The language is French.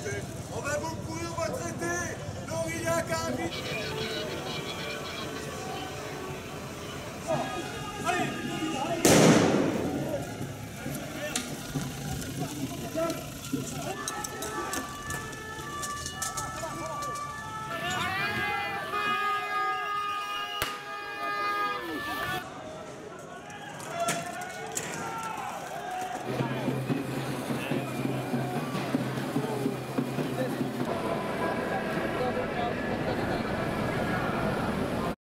On va vous courir, on va traiter. L'Aurillac a un